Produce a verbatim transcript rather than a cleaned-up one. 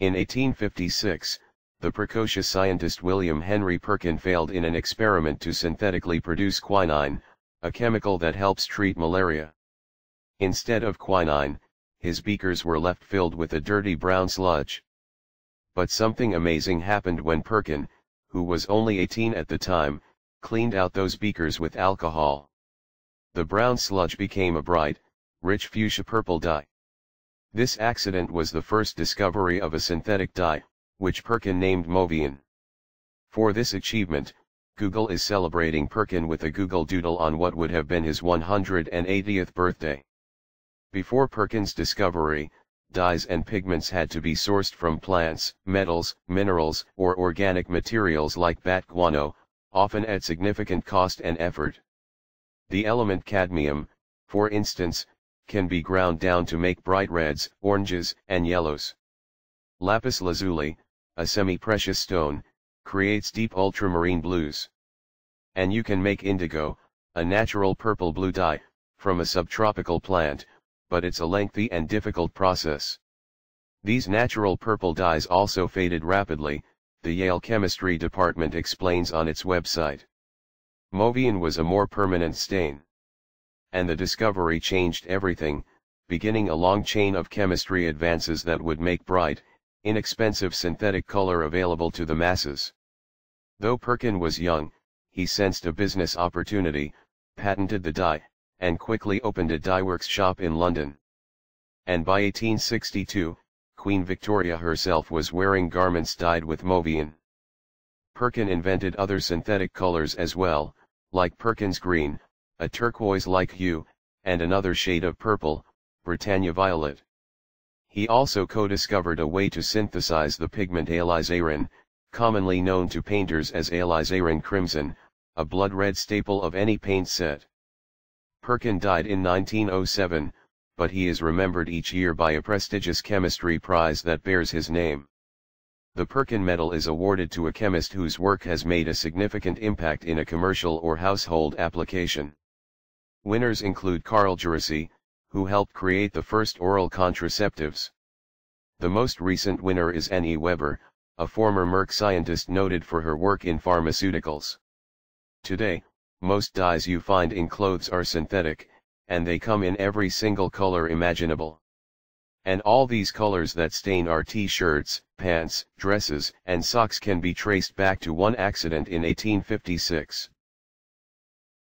In eighteen fifty-six, the precocious scientist William Henry Perkin failed in an experiment to synthetically produce quinine, a chemical that helps treat malaria. Instead of quinine, his beakers were left filled with a dirty brown sludge. But something amazing happened when Perkin, who was only eighteen at the time, cleaned out those beakers with alcohol. The brown sludge became a bright, rich fuchsia-purple dye. This accident was the first discovery of a synthetic dye, which Perkin named Movian. For this achievement, Google is celebrating Perkin with a Google Doodle on what would have been his one hundred eightieth birthday. Before Perkin's discovery, dyes and pigments had to be sourced from plants, metals, minerals, or organic materials like bat guano, often at significant cost and effort. The element cadmium, for instance, can be ground down to make bright reds, oranges, and yellows. Lapis lazuli, a semi-precious stone, creates deep ultramarine blues. And you can make indigo, a natural purple-blue dye, from a subtropical plant, but it's a lengthy and difficult process. These natural purple dyes also faded rapidly, the Yale Chemistry Department explains on its website. Movian was a more permanent stain. And the discovery changed everything, beginning a long chain of chemistry advances that would make bright, inexpensive synthetic color available to the masses. Though Perkin was young, he sensed a business opportunity, patented the dye, and quickly opened a dyeworks shop in London. And by eighteen sixty-two, Queen Victoria herself was wearing garments dyed with Movian. Perkin invented other synthetic colors as well, like Perkins green, a turquoise-like hue, and another shade of purple, Britannia violet. He also co-discovered a way to synthesize the pigment alizarin, commonly known to painters as alizarin crimson, a blood-red staple of any paint set. Perkin died in nineteen oh seven, but he is remembered each year by a prestigious chemistry prize that bears his name. The Perkin Medal is awarded to a chemist whose work has made a significant impact in a commercial or household application. Winners include Carl Djerassi, who helped create the first oral contraceptives. The most recent winner is Annie Weber, a former Merck scientist noted for her work in pharmaceuticals. Today, most dyes you find in clothes are synthetic, and they come in every single color imaginable. And all these colors that stain our t-shirts, pants, dresses, and socks can be traced back to one accident in eighteen fifty-six.